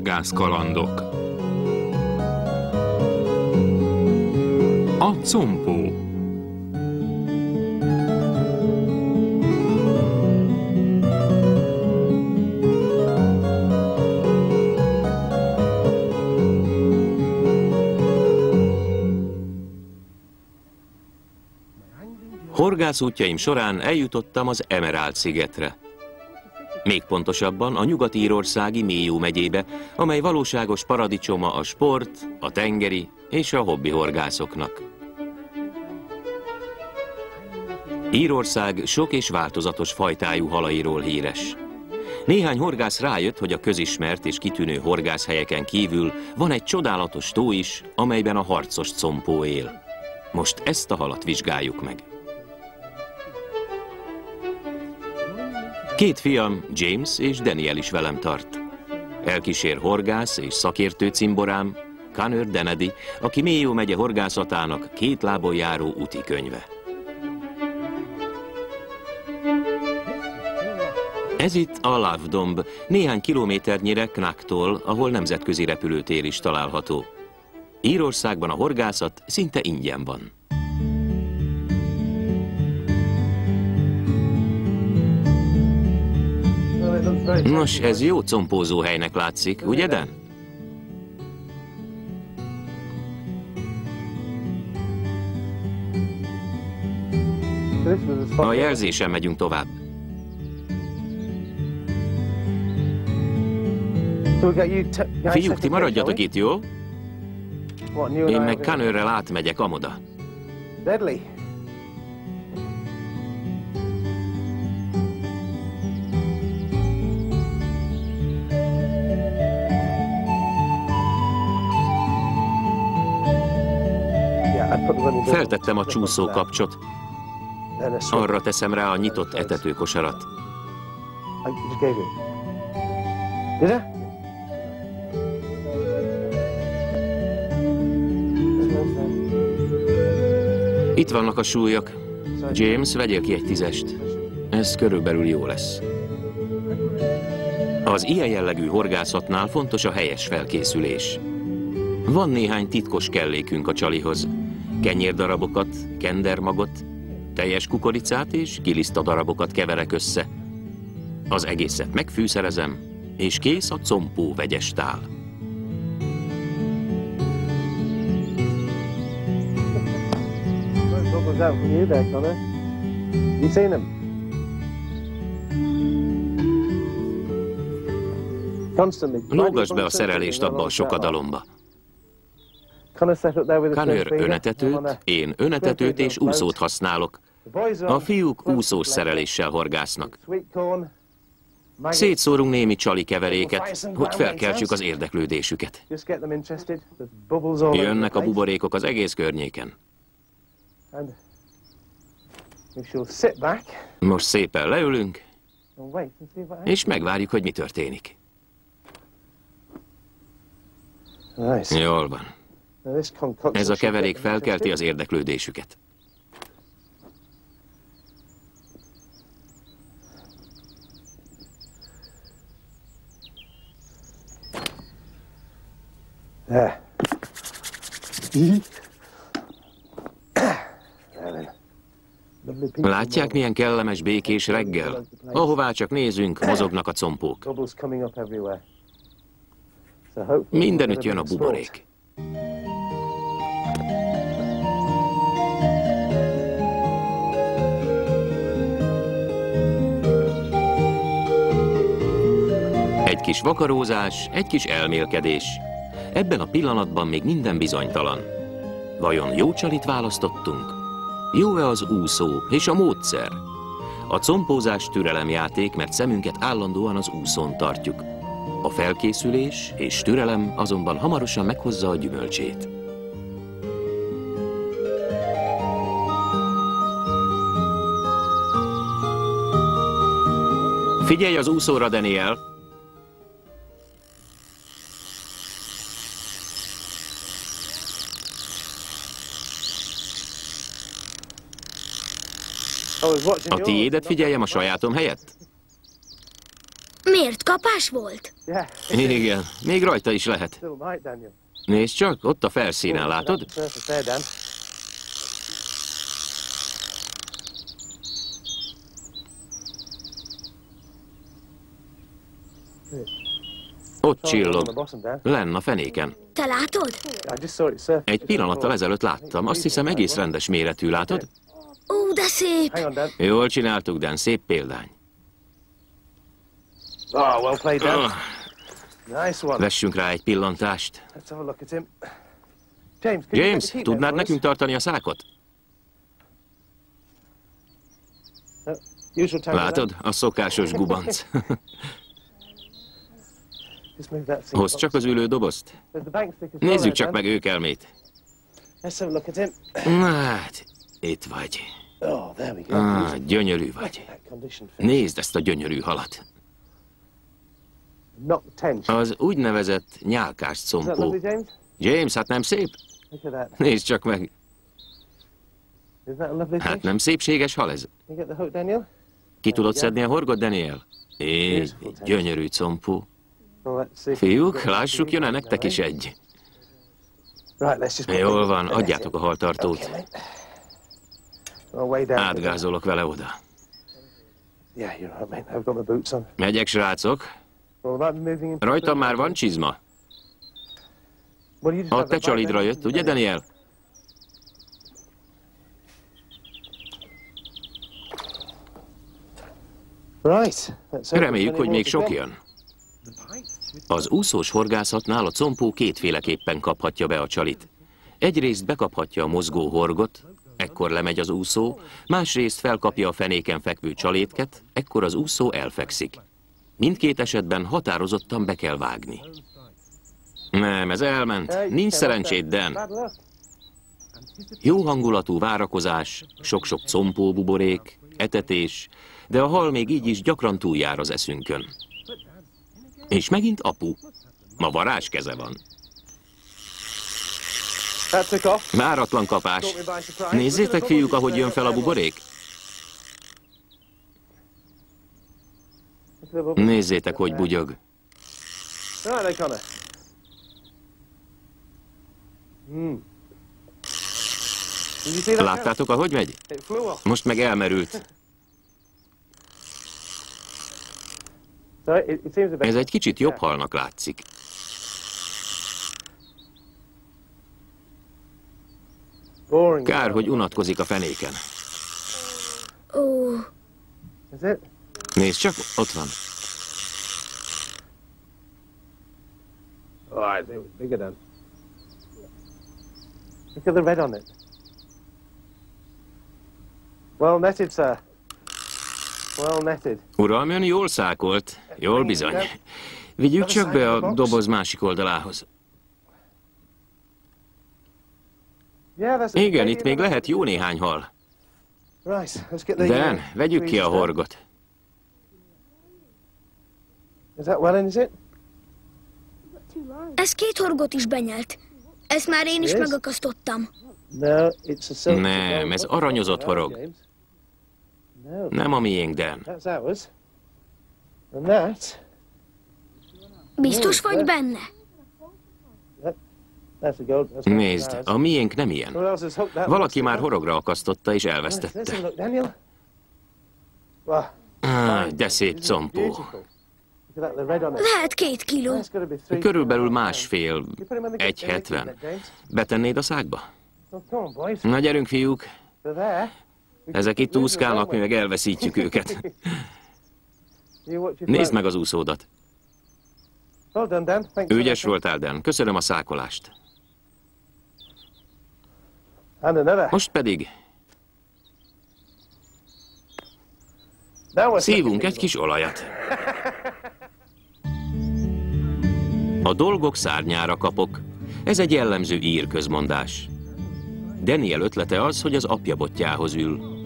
Horgászkalandok. A compó. Horgászútjaim során eljutottam az Emerald-szigetre. Még pontosabban a nyugat-írországi Mayo megyébe, amely valóságos paradicsoma a sport, a tengeri és a hobbi horgászoknak. Írország sok és változatos fajtájú halairól híres. Néhány horgász rájött, hogy a közismert és kitűnő horgászhelyeken kívül van egy csodálatos tó is, amelyben a harcos compó él. Most ezt a halat vizsgáljuk meg. Két fiam, James és Daniel is velem tart. Elkísér horgász és szakértő cimborám, Connor Denedy, aki Mayo megye horgászatának két lábon járó úti könyve. Ez itt a Love domb, néhány kilométernyire Knacktól, ahol nemzetközi repülőtér is található. Írországban a horgászat szinte ingyen van. Nos, ez jó compózó helynek látszik, ugye, Dan? A jelzésen megyünk tovább. Fiúk, ti maradjatok itt, jó? Én meg Connorrel átmegyek amoda. Feltettem a csúszókapcsot. Arra teszem rá a nyitott etetőkosarat. Itt vannak a súlyok. James, vegyél ki egy 10-est. Ez körülbelül jó lesz. Az ilyen jellegű horgászatnál fontos a helyes felkészülés. Van néhány titkos kellékünk a csalihoz. Kenyérdarabokat, kendermagot, teljes kukoricát és gilisztadarabokat keverek össze. Az egészet megfűszerezem, és kész a compó vegyes tál. Lógasd be a szerelést abba a sokadalomba. Connor önetetőt, én önetetőt és úszót használok. A fiúk úszós szereléssel horgásznak. Szétszórunk némi csali keveréket, hogy felkeltsük az érdeklődésüket. Jönnek a buborékok az egész környéken. Most szépen leülünk, és megvárjuk, hogy mi történik. Jól van. Ez a keverék felkelti az érdeklődésüket. Látják, milyen kellemes, békés reggel? Ahová csak nézünk, mozognak a compók. Mindenütt jön a buborék. Egy kis vakarózás, egy kis elmélkedés. Ebben a pillanatban még minden bizonytalan. Vajon jó csalit választottunk? Jó-e az úszó és a módszer? A compózás türelemjáték, mert szemünket állandóan az úszón tartjuk. A felkészülés és türelem azonban hamarosan meghozza a gyümölcsét. Figyelj az úszóra, Daniel! A tiédet figyeljem a sajátom helyett? Miért? Kapás volt? Igen, még rajta is lehet. Nézd csak, ott a felszínen, látod? Ott csillog, lenn a fenéken. Te látod? Egy pillanattal ezelőtt láttam, azt hiszem egész rendes méretű, látod? Ó, de szép! Jól csináltuk, Dan, szép példány. Vessünk rá egy pillantást. James, tudnád nekünk tartani a szákot? Látod? A szokásos gubanc. Hozd csak az ülő dobozt. Nézzük csak meg őkelmét. Hát, itt vagy. Gyönyörű vagy. Nézd ezt a gyönyörű halat. Az úgynevezett nyálkás compó. James, hát nem szép? Nézd csak meg. Hát nem szépséges hal ez? Ki tudod szedni a horgot, Daniel? Így, gyönyörű compó. Fiúk, lássuk, jön-e nektek is egy? Jól van, adjátok a haltartót. Átgázolok vele oda. Megyek, srácok. Rajtam már van csizma. A te csalidra jött, ugye, Daniel? Reméljük, hogy még sok jön. Az úszós horgászatnál a compó kétféleképpen kaphatja be a csalit. Egyrészt bekaphatja a mozgó horgot, ekkor lemegy az úszó, másrészt felkapja a fenéken fekvő csalétket, ekkor az úszó elfekszik. Mindkét esetben határozottan be kell vágni. Nem, ez elment. Nincs szerencséd, Dan. Jó hangulatú várakozás, sok-sok compó buborék, etetés, de a hal még így is gyakran túljár az eszünkön. És megint apu. Ma varázskeze van. Váratlan kapás. Nézzétek, fiúk, ahogy jön fel a buborék. Nézzétek, hogy bugyog. Láttátok, ahogy megy? Most meg elmerült. Ez egy kicsit jobb halnak látszik. Kár, hogy unatkozik a fenéken. Ó. Nézd csak, ott van. Look at the red on it. Well netted, sir. Well netted. Uram, ön jól szákolt. Jól bizony. Vigyük csak be a doboz másik oldalához. Igen, itt még lehet jó néhány hal. Dan, vegyük ki a horgot. Ez 2 horgot is benyelt. Ezt már én is megakasztottam. Nem, ez aranyozott horog. Nem a miénk, Dan. Biztos vagy benne? Nézd, a miénk nem ilyen. Valaki már horogra akasztotta és elvesztette. De szép compó. Lehet 2 kiló. Körülbelül 1,5, 1,70. Betennéd a szákba? Na gyerünk, fiúk. Ezek itt úszkálnak, mi meg elveszítjük őket. Nézd meg az úszódat. Ügyes voltál, Dan. Köszönöm a szákolást. Most pedig szívunk egy kis olajat. A dolgok szárnyára kapok. Ez egy jellemző ír közmondás. Daniel ötlete az, hogy az apja botjához ül.